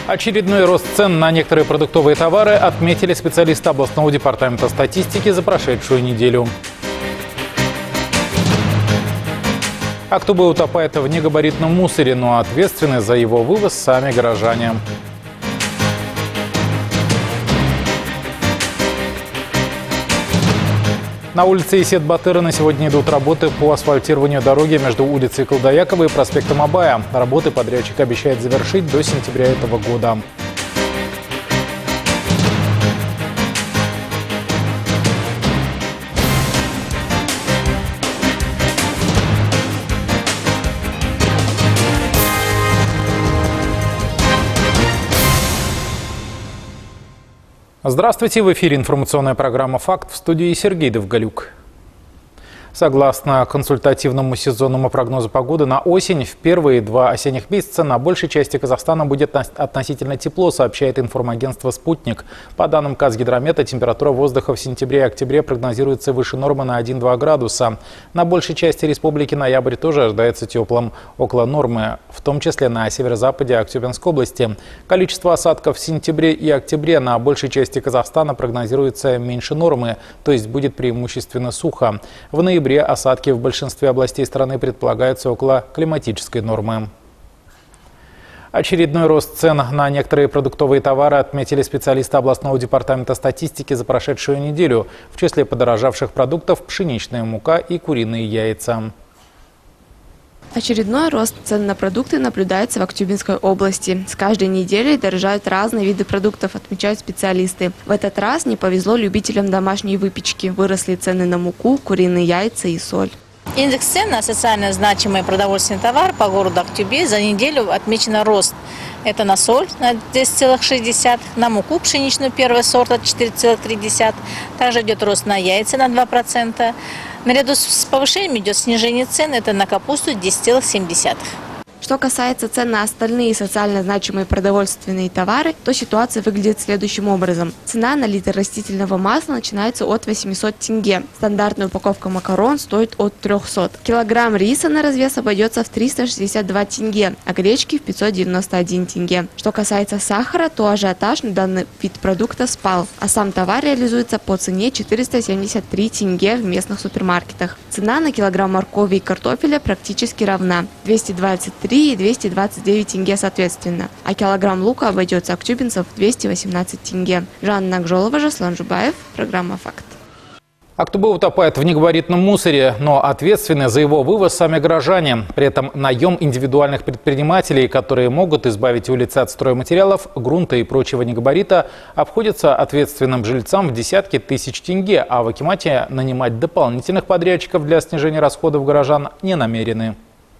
Очередной рост цен на некоторые продуктовые товары отметили специалисты областного департамента статистики за прошедшую неделю. Актобе утопает в негабаритном мусоре, но ответственны за его вывоз сами горожане. На улице Исет-Батыра на сегодня идут работы по асфальтированию дороги между улицей Колдаякова и проспектом Абая. Работы подрядчик обещает завершить до сентября этого года. Здравствуйте! В эфире информационная программа «Факт», в студии Сергей Довголюк. Согласно консультативному сезонному прогнозу погоды на осень, в первые 2 осенних месяца на большей части Казахстана будет относительно тепло, сообщает информагентство «Спутник». По данным Казгидромета, температура воздуха в сентябре и октябре прогнозируется выше нормы на 1-2 градуса. На большей части республики ноябрь тоже ожидается теплым, около нормы, в том числе на северо-западе Актюбинской области. Количество осадков в сентябре и октябре на большей части Казахстана прогнозируется меньше нормы, то есть будет преимущественно сухо. В ноябре осадки в большинстве областей страны предполагаются около климатической нормы. Очередной рост цен на некоторые продуктовые товары отметили специалисты областного департамента статистики за прошедшую неделю. В числе подорожавших продуктов пшеничная мука и куриные яйца. Очередной рост цен на продукты наблюдается в Актюбинской области. С каждой неделей дорожают разные виды продуктов, отмечают специалисты. В этот раз не повезло любителям домашней выпечки. Выросли цены на муку, куриные яйца и соль. Индекс цен на социально значимые продовольственные товары по городу Актюбе за неделю отмечен рост. Это на соль на 10,6, на муку пшеничную первого сорта 4,3. Также идет рост на яйца на 2%. Наряду с повышением идет снижение цен, это на капусту 10,7. Что касается цен на остальные социально значимые продовольственные товары, то ситуация выглядит следующим образом. Цена на литр растительного масла начинается от 800 тенге. Стандартная упаковка макарон стоит от 300. Килограмм риса на развес обойдется в 362 тенге, а гречки в 591 тенге. Что касается сахара, то ажиотаж на данный вид продукта спал, а сам товар реализуется по цене 473 тенге в местных супермаркетах. Цена на килограмм моркови и картофеля практически равна – 223 и 229 тенге соответственно, а килограмм лука обойдется актюбинцев в 218 тенге. Жанна Нагжолова, Жаслан Жубаев, программа «Факт». Актобе утопает в негабаритном мусоре, но ответственны за его вывоз сами горожане. При этом наем индивидуальных предпринимателей, которые могут избавить улицы от стройматериалов, грунта и прочего негабарита, обходится ответственным жильцам в десятки тысяч тенге, а в акимате нанимать дополнительных подрядчиков для снижения расходов горожан не намерены.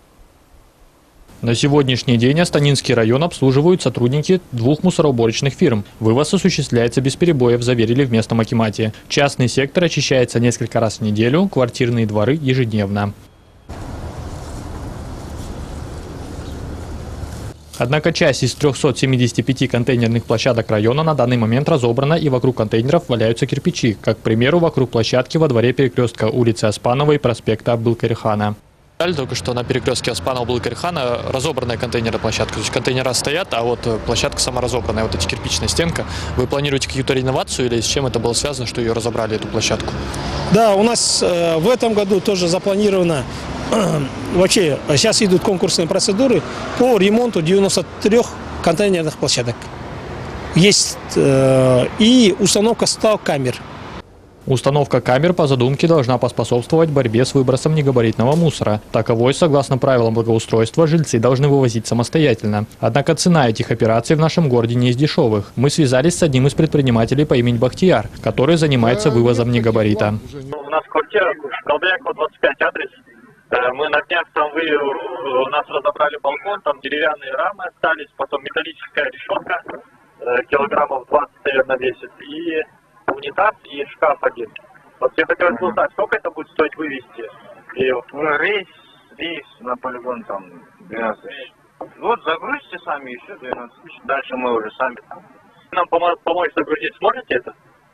На сегодняшний день Астанинский район обслуживают сотрудники 2 мусороуборочных фирм. Вывоз осуществляется без перебоев, заверили в местном акимате. Частный сектор очищается несколько раз в неделю, квартирные дворы ежедневно. Однако часть из 375 контейнерных площадок района на данный момент разобрана, и вокруг контейнеров валяются кирпичи, как, к примеру, вокруг площадки во дворе перекрестка улицы Оспанова и проспекта Абдулкарихана. Только что на перекрестке Оспанова-Абдулкарихана разобранная контейнерная площадка. То есть контейнера стоят, а вот площадка сама разобранная, вот эта кирпичная стенка. Вы планируете какую-то реновацию или с чем это было связано, что ее разобрали, эту площадку? Да, у нас в этом году тоже запланировано, вообще сейчас идут конкурсные процедуры по ремонту 93 контейнерных площадок. Есть и установка 100 камер. Установка камер по задумке должна поспособствовать борьбе с выбросом негабаритного мусора. Таковой, согласно правилам благоустройства, жильцы должны вывозить самостоятельно. Однако цена этих операций в нашем городе не из дешевых. Мы связались с одним из предпринимателей по имени Бахтияр, который занимается вывозом негабарита. У нас квартира в Колдаякова 25 адрес. Мы на днях там у нас разобрали балкон, там деревянные рамы остались, потом металлическая решетка, килограммов 20, наверное, весит, и унитаз и шкаф один. Вот я хотел узнать, сколько это будет стоить вывести? Рейс на полигон там 12 тысяч. Вот загрузите сами еще 12 тысяч. Дальше мы уже сами там. Нам помочь загрузить сможете это?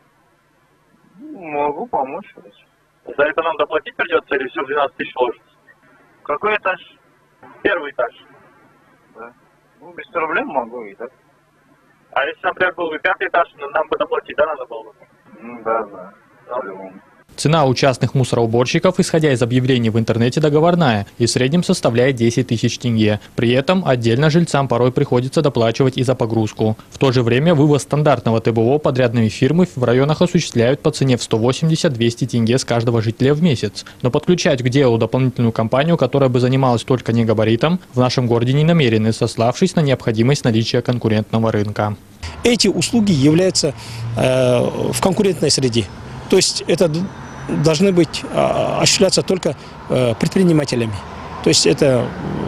Могу помочь. За это нам доплатить придется или все в 12 тысяч ложится? Какой этаж? Первый этаж. Да. Ну, без проблем могу и так. А если, например, был бы 5-й этаж, нам бы доплатить, да, надо было бы? Да. Цена у частных мусороуборщиков, исходя из объявлений в интернете, договорная и в среднем составляет 10 тысяч тенге. При этом отдельно жильцам порой приходится доплачивать и за погрузку. В то же время вывоз стандартного ТБО подрядными фирмы в районах осуществляют по цене в 180-200 тенге с каждого жителя в месяц. Но подключать к делу дополнительную компанию, которая бы занималась только негабаритом, в нашем городе не намерены, сославшись на необходимость наличия конкурентного рынка. Эти услуги являются в конкурентной среде. То есть это должны быть осуществляться только предпринимателями. То есть это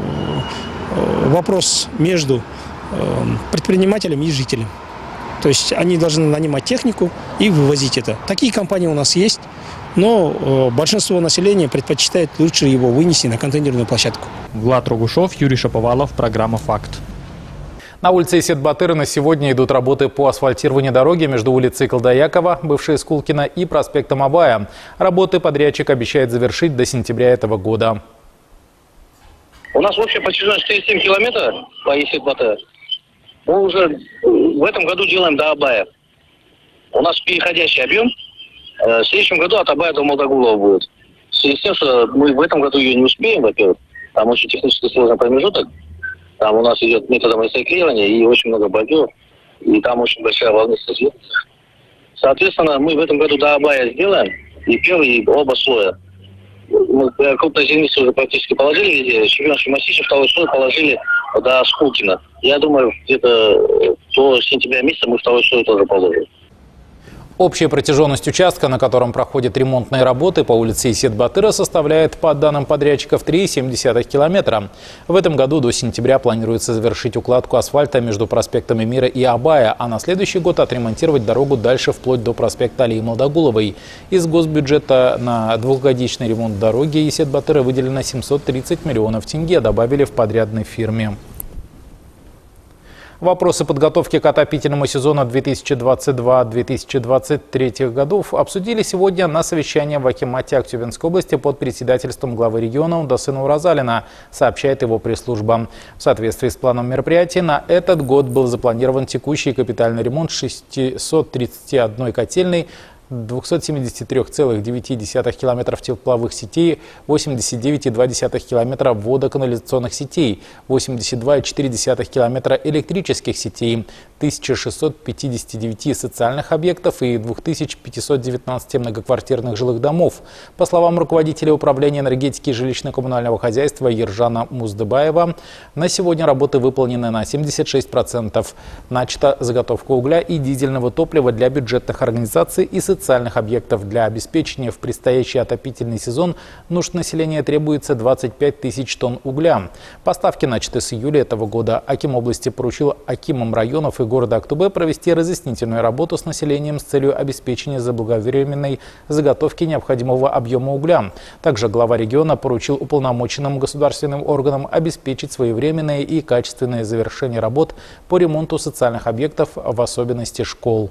вопрос между предпринимателем и жителем. То есть они должны нанимать технику и вывозить это. Такие компании у нас есть, но большинство населения предпочитает лучше его вынести на контейнерную площадку. Влад Рогушов, Юрий Шаповалов, программа «Факт». На улице Исет-Батыры на сегодня идут работы по асфальтированию дороги между улицей Колдаякова, бывшей Скулкина, и проспектом Абая. Работы подрядчик обещает завершить до сентября этого года. У нас общая протяженность 47 километров по Исет-Батыры. Мы уже в этом году делаем до Абая. У нас переходящий объем. В следующем году от Абая до Молдогулова будет. В связи с тем, что мы в этом году ее не успеем, во-первых, там очень технически сложный промежуток. Там у нас идет методом рециклирования и очень много бордюров, и там очень большая волнистость. Соответственно, мы в этом году до Абая сделаем, и первый, и оба слоя. Мы крупной землицы уже практически положили везде, Чемпионский массив, второй слой положили до Скулкина. Я думаю, где-то до сентября месяца мы второй слой тоже положим. Общая протяженность участка, на котором проходят ремонтные работы по улице Исет-Батыра, составляет, по данным подрядчиков, 3,7 километра. В этом году до сентября планируется завершить укладку асфальта между проспектами Мира и Абая, а на следующий год отремонтировать дорогу дальше вплоть до проспекта Алии Молдогуловой. Из госбюджета на двухгодичный ремонт дороги Исет-Батыра выделено 730 миллионов тенге, добавили в подрядной фирме. Вопросы подготовки к отопительному сезону 2022-2023 годов обсудили сегодня на совещании в акимате Актюбинской области под председательством главы региона Удасына Уразалина, сообщает его пресс-служба. В соответствии с планом мероприятий на этот год был запланирован текущий капитальный ремонт 631 котельной, 273,9 километров тепловых сетей, 89,2 километра водоканализационных сетей, 82,4 километра электрических сетей, 1659 социальных объектов и 2519 многоквартирных жилых домов. По словам руководителя управления энергетики и жилищно-коммунального хозяйства Ержана Муздыбаева, на сегодня работы выполнены на 76%. Начата заготовка угля и дизельного топлива для бюджетных организаций и социальных объектов. Для обеспечения в предстоящий отопительный сезон нужд населения требуется 25 тысяч тонн угля. Поставки начаты с июля этого года. Аким области поручил акимам районов и города Актубе провести разъяснительную работу с населением с целью обеспечения заблаговременной заготовки необходимого объема угля. Также глава региона поручил уполномоченным государственным органам обеспечить своевременное и качественное завершение работ по ремонту социальных объектов, в особенности школ.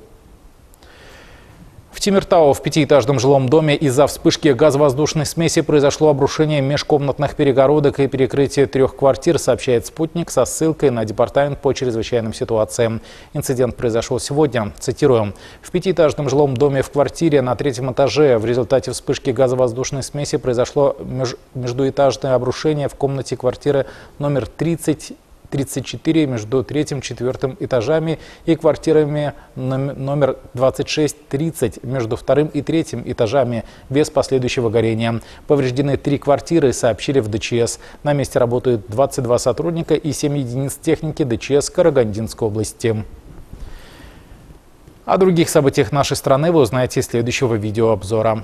В Тимиртау в пятиэтажном жилом доме из-за вспышки газовоздушной смеси произошло обрушение межкомнатных перегородок и перекрытие 3 квартир, сообщает «Спутник» со ссылкой на департамент по чрезвычайным ситуациям. Инцидент произошел сегодня. Цитирую. В пятиэтажном жилом доме в квартире на 3-м этаже в результате вспышки газовоздушной смеси произошло междуэтажное обрушение в комнате квартиры номер 34 между 3-м и 4-м этажами и квартирами номер 26-30 между 2-м и 3-м этажами без последующего горения. Повреждены 3 квартиры, сообщили в ДЧС. На месте работают 22 сотрудника и 7 единиц техники ДЧС Карагандинской области. О других событиях нашей страны вы узнаете из следующего видеообзора.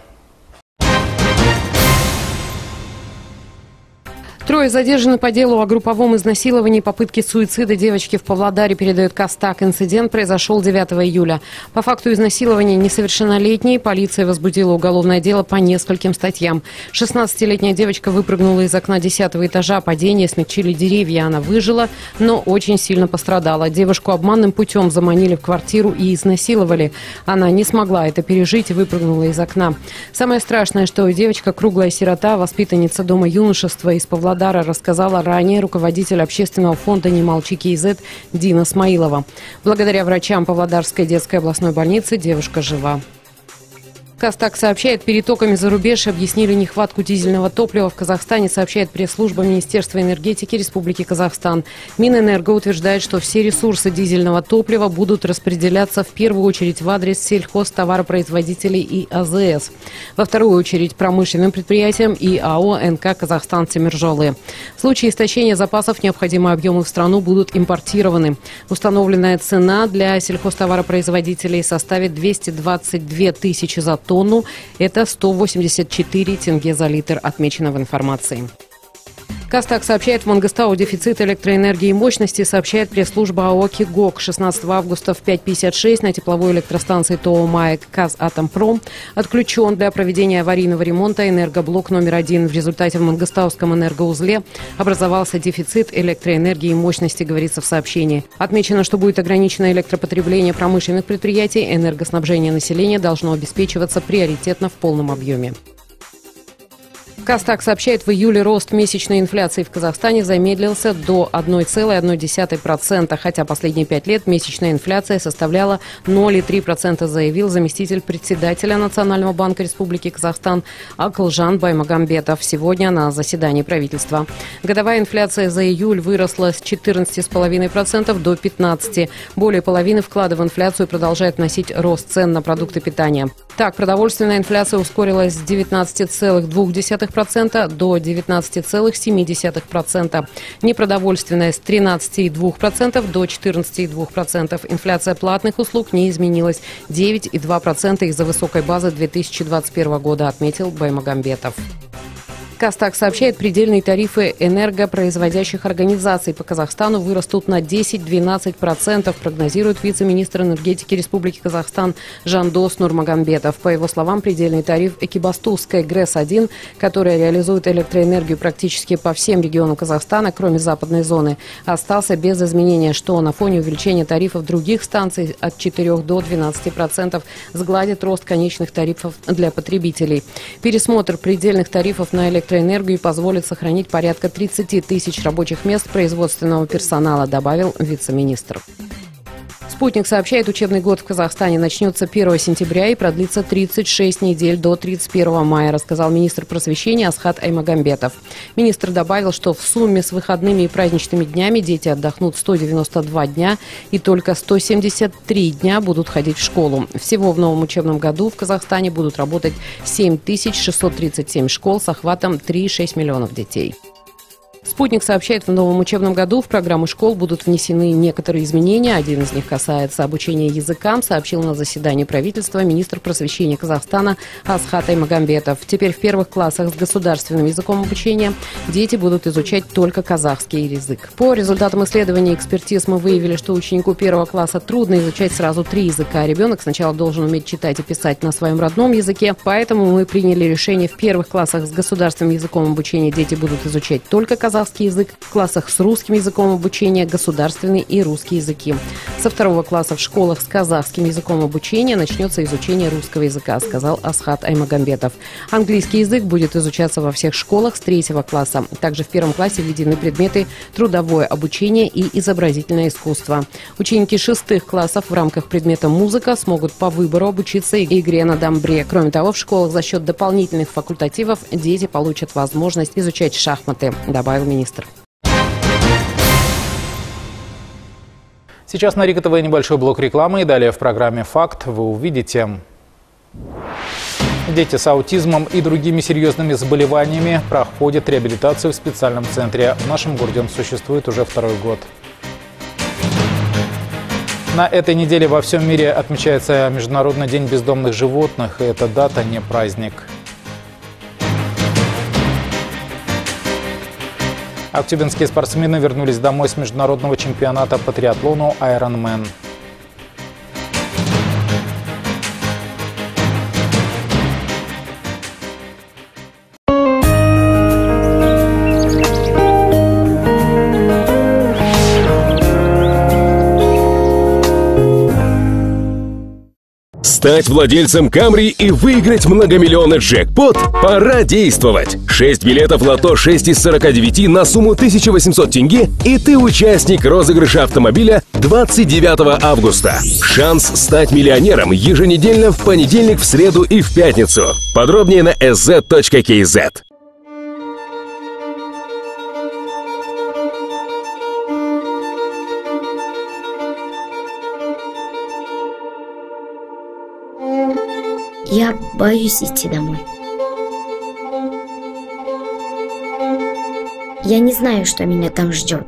3 задержаны по делу о групповом изнасиловании и попытке суицида девочки в Павлодаре, передает Кастак. Инцидент произошел 9 июля. По факту изнасилования несовершеннолетней полиция возбудила уголовное дело по нескольким статьям. 16-летняя девочка выпрыгнула из окна 10-го этажа. Падение смягчили деревья. Она выжила, но очень сильно пострадала. Девушку обманным путем заманили в квартиру и изнасиловали. Она не смогла это пережить и выпрыгнула из окна. Самое страшное, что девочка круглая сирота, воспитанница дома юношества из Павлодара. Павлодара, рассказала ранее руководитель общественного фонда «Немалчи КЗ» Дина Смаилова. Благодаря врачам Павлодарской детской областной больницы девушка жива. Кастак сообщает, перетоками за рубеж объяснили нехватку дизельного топлива в Казахстане, сообщает пресс-служба Министерства энергетики Республики Казахстан. Минэнерго утверждает, что все ресурсы дизельного топлива будут распределяться в первую очередь в адрес сельхозтоваропроизводителей и АЗС, во вторую очередь промышленным предприятиям и АО НК «Казахстан Темиржолы». В случае истощения запасов необходимые объемы в страну будут импортированы. Установленная цена для сельхозтоваропроизводителей составит 222 тысячи за тонну. Это 184 тенге за литр, отмечено в информации. Кастак сообщает, в Мангыстау дефицит электроэнергии и мощности, сообщает пресс-служба АО «Кигок». 16 августа в 5:56 на тепловой электростанции ТО «МАЭК» «Казатомпром» отключен для проведения аварийного ремонта энергоблок номер 1. В результате в Мангыстауском энергоузле образовался дефицит электроэнергии и мощности, говорится в сообщении. Отмечено, что будет ограничено электропотребление промышленных предприятий, энергоснабжение населения должно обеспечиваться приоритетно в полном объеме. Кастак сообщает, в июле рост месячной инфляции в Казахстане замедлился до 1,1%, хотя последние 5 лет месячная инфляция составляла 0,3%, заявил заместитель председателя Национального банка Республики Казахстан Акылжан Баймагамбетов сегодня на заседании правительства. Годовая инфляция за июль выросла с 14,5% до 15%. Более половины вклада в инфляцию продолжает вносить рост цен на продукты питания. Так, продовольственная инфляция ускорилась с 19,2% до 19,7%. Непродовольственная с 13,2% до 14,2%. Инфляция платных услуг не изменилась. 9,2% из-за высокой базы 2021 года, отметил Баймагамбетов. Кастак сообщает, предельные тарифы энергопроизводящих организаций по Казахстану вырастут на 10-12%, прогнозирует вице-министр энергетики Республики Казахстан Жандос Нурмагамбетов. По его словам, предельный тариф Экибастузской ГРЭС-1, которая реализует электроэнергию практически по всем регионам Казахстана, кроме западной зоны, остался без изменения, что на фоне увеличения тарифов других станций от 4 до 12% сгладит рост конечных тарифов для потребителей. Пересмотр предельных тарифов на электроэнергию позволит сохранить порядка 30 тысяч рабочих мест производственного персонала, добавил вице-министр. «Спутник» сообщает, учебный год в Казахстане начнется 1 сентября и продлится 36 недель до 31 мая, рассказал министр просвещения Асхат Аймагамбетов. Министр добавил, что в сумме с выходными и праздничными днями дети отдохнут 192 дня и только 173 дня будут ходить в школу. Всего в новом учебном году в Казахстане будут работать 7637 школ с охватом 3,6 миллионов детей. «Спутник» сообщает, в новом учебном году в программу школ будут внесены некоторые изменения. Один из них касается обучения языкам, сообщил на заседании правительства министр просвещения Казахстана Асхат Аймагамбетов. Теперь в первых классах с государственным языком обучения дети будут изучать только казахский язык. По результатам исследований и экспертиз мы выявили, что ученику первого класса трудно изучать сразу 3 языка. Ребенок сначала должен уметь читать и писать на своем родном языке, поэтому мы приняли решение: в первых классах с государственным языком обучения дети будут изучать только казахский язык, в классах с русским языком обучения государственный и русский языки. Со 2 класса в школах с казахским языком обучения начнется изучение русского языка, сказал Асхат Аймагамбетов. Английский язык будет изучаться во всех школах с 3 класса. Также в 1 классе введены предметы трудовое обучение и изобразительное искусство. Ученики 6 классов в рамках предмета музыка смогут по выбору обучиться игре на дамбре. Кроме того, в школах за счет дополнительных факультативов дети получат возможность изучать шахматы, добавил министр. Сейчас на Рика ТВ небольшой блок рекламы, и далее в программе «Факт» вы увидите: дети с аутизмом и другими серьезными заболеваниями проходят реабилитацию в специальном центре. В нашем городе он существует уже 2-й год. На этой неделе во всем мире отмечается Международный день бездомных животных, и эта дата не праздник. Актюбинские спортсмены вернулись домой с международного чемпионата по триатлону «Айронмен». Стать владельцем Camry и выиграть многомиллионный джекпот? Пора действовать! 6 билетов лото 6 из 49 на сумму 1800 тенге, и ты участник розыгрыша автомобиля 29 августа. Шанс стать миллионером еженедельно в понедельник, в среду и в пятницу. Подробнее на sz.kz. Я боюсь идти домой. Я не знаю, что меня там ждет.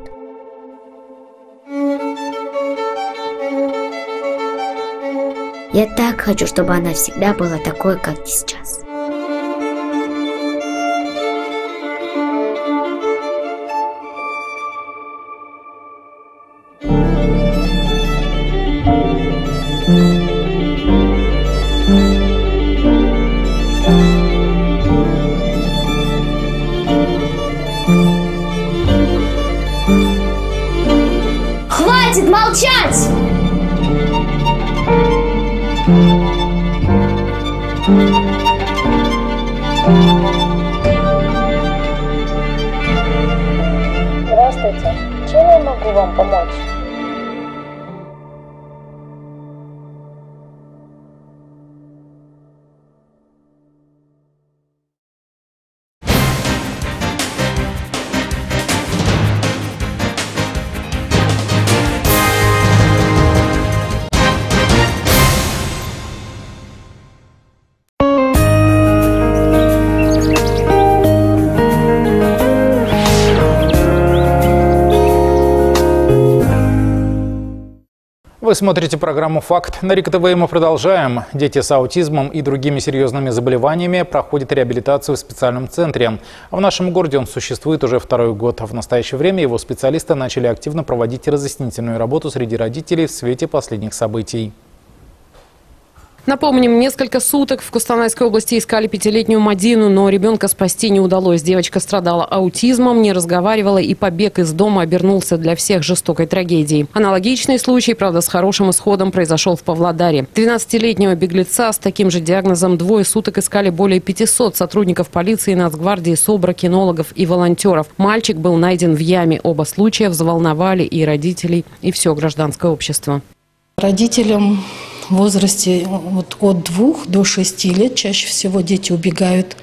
Я так хочу, чтобы она всегда была такой, как сейчас. Хватит молчать! Здравствуйте. Чем я могу вам помочь? Вы смотрите программу «Факт». На РИК ТВ мы продолжаем. Дети с аутизмом и другими серьезными заболеваниями проходят реабилитацию в специальном центре. В нашем городе он существует уже второй год. В настоящее время его специалисты начали активно проводить разъяснительную работу среди родителей в свете последних событий. Напомним, несколько суток в Костанайской области искали 5-летнюю Мадину, но ребенка спасти не удалось. Девочка страдала аутизмом, не разговаривала, и побег из дома обернулся для всех жестокой трагедией. Аналогичный случай, правда, с хорошим исходом, произошел в Павлодаре. 12-летнего беглеца с таким же диагнозом двое суток искали более 500 сотрудников полиции, Нацгвардии, СОБРа, кинологов и волонтеров. Мальчик был найден в яме. Оба случая взволновали и родителей, и все гражданское общество. Родителям в возрасте от 2 до 6 лет чаще всего дети убегают.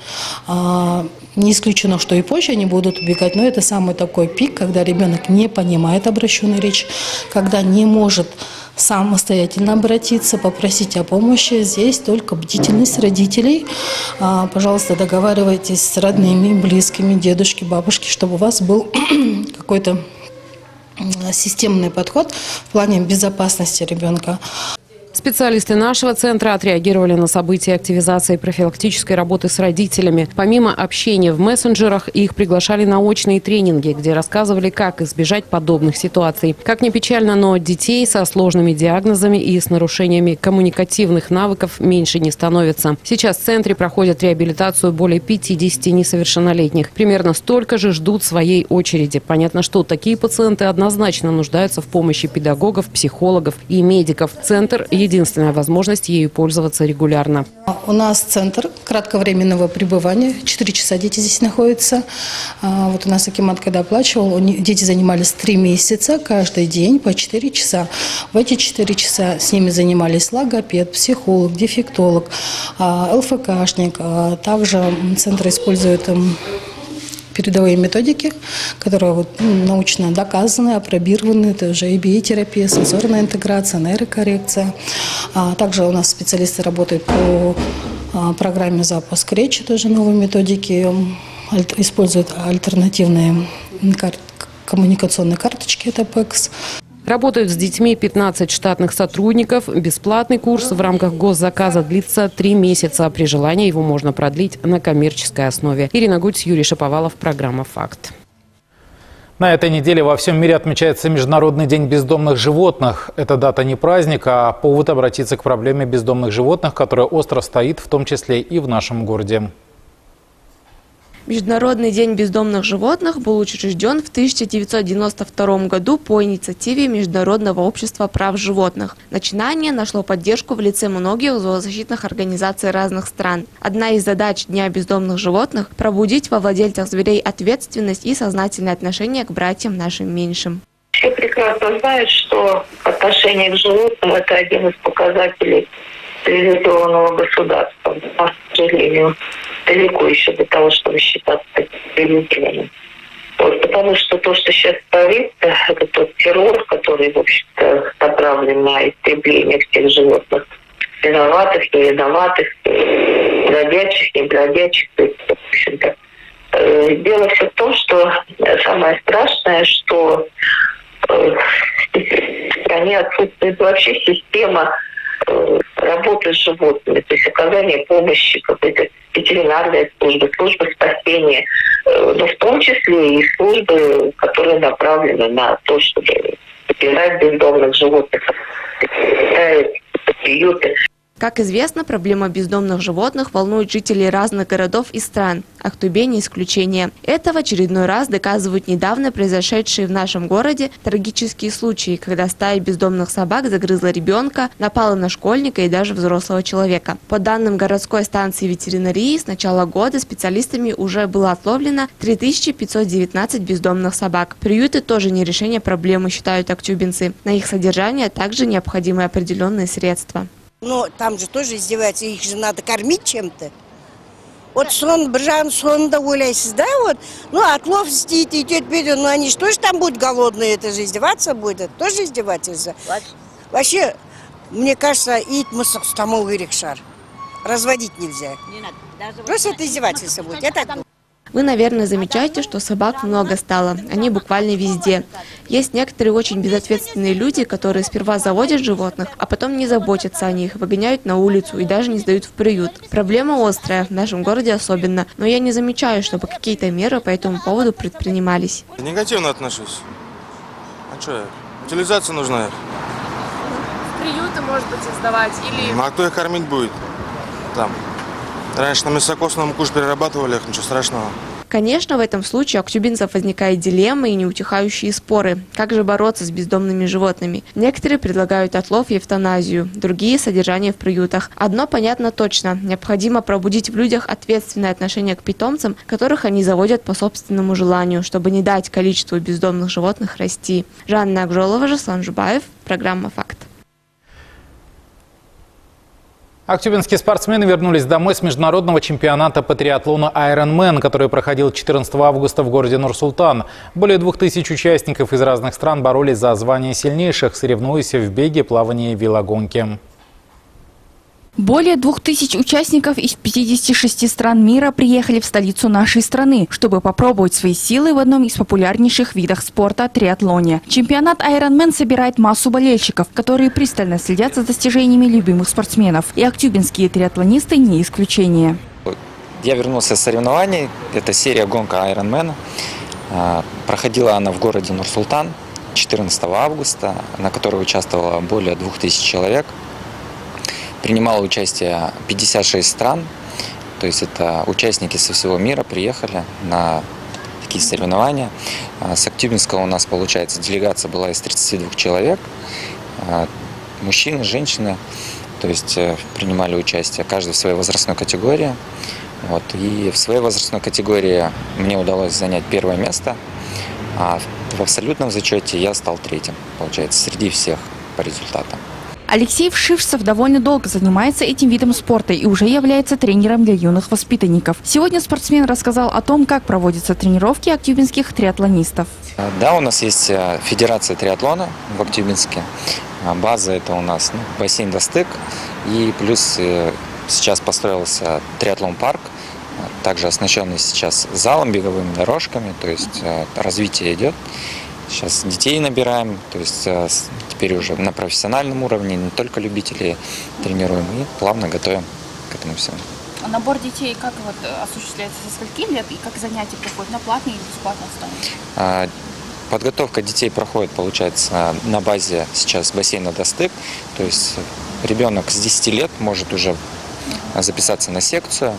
Не исключено, что и позже они будут убегать, но это самый такой пик, когда ребенок не понимает обращенную речь, когда не может самостоятельно обратиться, попросить о помощи. Здесь только бдительность родителей. Пожалуйста, договаривайтесь с родными, близкими, дедушки, бабушки, чтобы у вас был какой-то системный подход в плане безопасности ребенка. Специалисты нашего центра отреагировали на события активизации профилактической работы с родителями. Помимо общения в мессенджерах, их приглашали на очные тренинги, где рассказывали, как избежать подобных ситуаций. Как ни печально, но детей со сложными диагнозами и с нарушениями коммуникативных навыков меньше не становится. Сейчас в центре проходят реабилитацию более 50 несовершеннолетних. Примерно столько же ждут своей очереди. Понятно, что такие пациенты однозначно нуждаются в помощи педагогов, психологов и медиков. Центр – единственная возможность ею пользоваться регулярно. У нас центр кратковременного пребывания. 4 часа дети здесь находятся. Вот у нас акимат когда оплачивал, дети занимались 3 месяца, каждый день по 4 часа. В эти 4 часа с ними занимались логопед, психолог, дефектолог, ЛФКшник. Также центр использует передовые методики, которые научно доказаны, апробированы. Это уже EBA-терапия, сенсорная интеграция, нейрокоррекция. Также у нас специалисты работают по программе «Запуск речи», тоже новые методики. Используют альтернативные коммуникационные карточки, это ПЭКС. Работают с детьми 15 штатных сотрудников. Бесплатный курс в рамках госзаказа длится 3 месяца. При желании его можно продлить на коммерческой основе. Ирина Гудь, Юрий Шаповалов, программа «Факт». На этой неделе во всем мире отмечается Международный день бездомных животных. Эта дата не праздник, а повод обратиться к проблеме бездомных животных, которая остро стоит, в том числе и в нашем городе. Международный день бездомных животных был учрежден в 1992 году по инициативе Международного общества прав животных. Начинание нашло поддержку в лице многих зоозащитных организаций разных стран. Одна из задач Дня бездомных животных – пробудить во владельцах зверей ответственность и сознательное отношение к братьям нашим меньшим. Все прекрасно знают, что отношение к животным – это один из показателей цивилизованного государства. Но, к сожалению, далеко еще до того, чтобы считаться цивилизованным. Потому что то, что сейчас творится, это тот террор, который, в общем-то, направлен на истребление всех животных. Виноватых, невиноватых, бродячих, не бродячих. То есть, в общем-то, дело все в том, что самое страшное, что в стране отсутствует вообще система работы с животными, то есть оказание помощи, какой-то ветеринарной службы, службы спасения, но в том числе и службы, которые направлены на то, чтобы собирать бездомных животных, приюты. Как известно, проблема бездомных животных волнует жителей разных городов и стран. Актубе не исключение. Это в очередной раз доказывают недавно произошедшие в нашем городе трагические случаи, когда стая бездомных собак загрызла ребенка, напала на школьника и даже взрослого человека. По данным городской станции ветеринарии, с начала года специалистами уже было отловлено 3519 бездомных собак. Приюты тоже не решение проблемы, считают актюбинцы. На их содержание также необходимы определенные средства. Но там же тоже издеваются, их же надо кормить чем-то. Вот сон, бржан, сонда ойлайсыз, да, вот. Ну, отлов істейді, идет, беден, ну они же тоже там будут голодные, это же издеваться будет, это тоже издевательство. Вообще, мне кажется, ит мысық ұстамау керек шығар. Разводить нельзя. Просто это издевательство будет, я так думаю. Вы, наверное, замечаете, что собак много стало. Они буквально везде. Есть некоторые очень безответственные люди, которые сперва заводят животных, а потом не заботятся о них, выгоняют на улицу и даже не сдают в приют. Проблема острая, в нашем городе особенно. Но я не замечаю, чтобы какие-то меры по этому поводу предпринимались. Негативно отношусь. А что, утилизация нужна? В приюты, может быть, сдавать или... Ну, а кто их кормить будет? Там. Раньше на мясокосном куш перерабатывали их, ничего страшного. Конечно, в этом случае у актюбинцев возникает дилемма и неутихающие споры. Как же бороться с бездомными животными? Некоторые предлагают отлов и эвтаназию, другие – содержание в приютах. Одно понятно точно – необходимо пробудить в людях ответственное отношение к питомцам, которых они заводят по собственному желанию, чтобы не дать количеству бездомных животных расти. Жанна Акжолова, Жаслан Жубаев, программа «Факт». Актюбинские спортсмены вернулись домой с международного чемпионата по триатлону Ironman, который проходил 14 августа в городе Нур-Султан. Более 2000 участников из разных стран боролись за звание сильнейших, соревнуясь в беге, плавании и велогонке. Более 2000 участников из 56 стран мира приехали в столицу нашей страны, чтобы попробовать свои силы в одном из популярнейших видов спорта – триатлоне. Чемпионат Ironman собирает массу болельщиков, которые пристально следят за достижениями любимых спортсменов. И актюбинские триатлонисты не исключение. Я вернулся с соревнований. Это серия гонка Ironman. Проходила она в городе Нур-Султан 14 августа, на которой участвовало более 2000 человек. Принимало участие 56 стран, то есть это участники со всего мира приехали на такие соревнования. С Актюбинска у нас, получается, делегация была из 32 человек, мужчины, женщины, то есть принимали участие, каждый в своей возрастной категории. Вот. И в своей возрастной категории мне удалось занять первое место, а в абсолютном зачете я стал третьим, получается, среди всех по результатам. Алексей Вшивцев довольно долго занимается этим видом спорта и уже является тренером для юных воспитанников. Сегодня спортсмен рассказал о том, как проводятся тренировки актюбинских триатлонистов. Да, у нас есть федерация триатлона в Актюбинске. База это у нас бассейн Достык. И плюс сейчас построился триатлон-парк, также оснащенный сейчас залом, беговыми дорожками, то есть развитие идет. Сейчас детей набираем, то есть теперь уже на профессиональном уровне, не только любителей тренируем и плавно готовим к этому всему. А набор детей как вот осуществляется, со скольки лет и как занятия проходят, на платной или бесплатной основе? Подготовка детей проходит, получается, на базе сейчас бассейна Достык, то есть ребенок с 10 лет может уже записаться на секцию.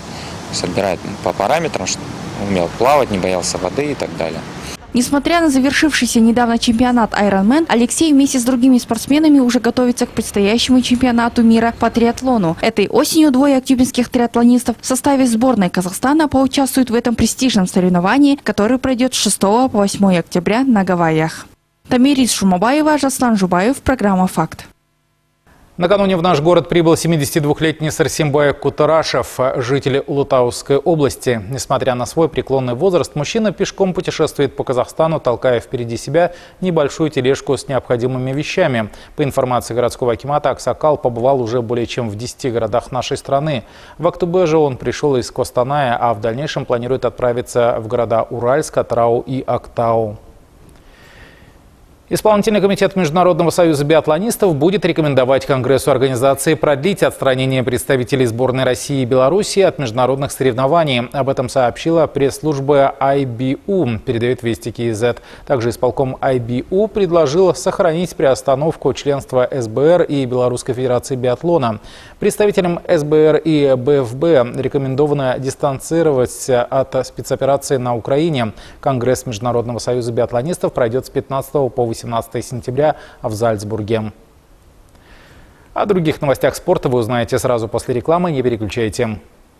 есть отбирает по параметрам, что умел плавать, не боялся воды и так далее. Несмотря на завершившийся недавно чемпионат Ironman, Алексей вместе с другими спортсменами уже готовится к предстоящему чемпионату мира по триатлону. Этой осенью двое актюбинских триатлонистов в составе сборной Казахстана поучаствуют в этом престижном соревновании, которое пройдет с 6 по 8 октября на Гавайях. Тамирис Шумабаева, Жаслан Жубаев, программа «Факт». Накануне в наш город прибыл 72-летний Сарсимбай Кутарашев, житель Улутауской области. Несмотря на свой преклонный возраст, мужчина пешком путешествует по Казахстану, толкая впереди себя небольшую тележку с необходимыми вещами. По информации городского акимата, Аксакал побывал уже более чем в 10 городах нашей страны. В Актубе же он пришел из Костаная, а в дальнейшем планирует отправиться в города Уральск, Атырау и Актау. Исполнительный комитет Международного союза биатлонистов будет рекомендовать Конгрессу организации продлить отстранение представителей сборной России и Белоруссии от международных соревнований. Об этом сообщила пресс-служба IBU, передает Вести КИЗ. Также исполком IBU предложил сохранить приостановку членства СБР и Белорусской Федерации биатлона. Представителям СБР и БФБ рекомендовано дистанцироваться от спецоперации на Украине. Конгресс Международного союза биатлонистов пройдет с 15 по 18 сентября в Зальцбурге. О других новостях спорта вы узнаете сразу после рекламы. Не переключайте.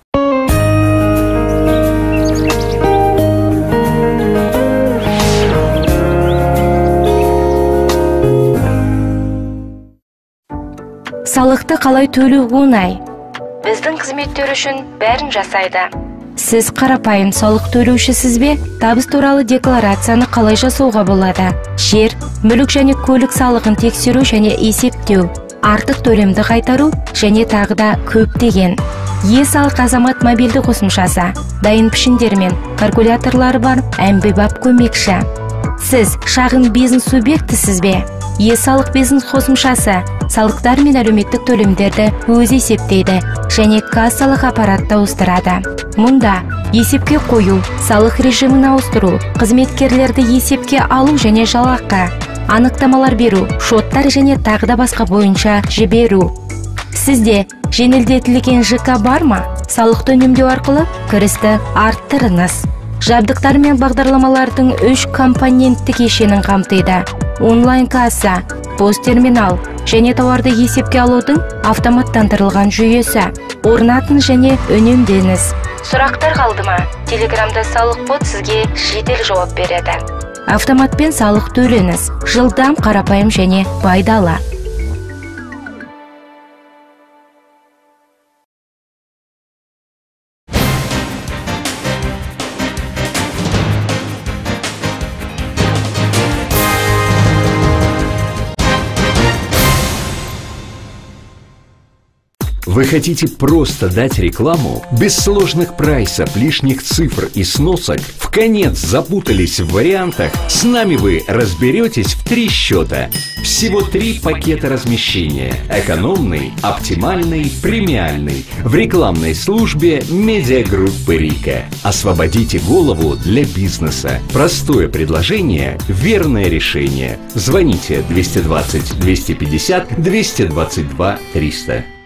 Салықты қалай төлеу оңай? Біздің қызметтер үшін бәрін жасайды. Сіз қарапайым салық төлеушісіз бе? Табыс туралы декларацияны қалай жасауға болады? Жер, мүлік және көлік салығын тексеру және есептеу, артық төлемді қайтару және тағы да көптеген. Е-салық азамат мобильді қосымшасы, дайын пішіндер мен калькуляторлары бар әмбебап көмекші. Сіз шағын бизнес субъектісіз бе? Е-салық бизнес қосымшасы салықтар мен әлеуметтік төлемдерді өзі есептейді және кассалық аппаратта ауыстырады. Мұнда есепке қою, салық режимін ауыстыру, қызметкерлерді есепке алу және жалақы, анықтамалар беру, шоттар және тағы да басқа бойынша жіберу. Сізде жеңілдетілген ЖК бар ма? Салықты үнемдеу арқылы кірісті арттырыңыз. Жабдықтар мен бағдарламалардың 3 компонентті кешенін қамтиды. Онлайн касса, пост-терминал және тауарды есепке алудың автоматтандырылған жүйесі. Орнатын және үнемдеңіз. Сұрақтар қалды ма? Телеграмда салық бот сізге жедел жауап береді. Автоматпен салық төлеңіз. Жылдам, қарапайым және пайдалы. Вы хотите просто дать рекламу? Без сложных прайсов, лишних цифр и сносок? Вконец запутались в вариантах? С нами вы разберетесь в 3 счета. Всего 3 пакета размещения. Экономный, оптимальный, премиальный. В рекламной службе медиагруппы Рика. Освободите голову для бизнеса. Простое предложение, верное решение. Звоните 220 250 222 300.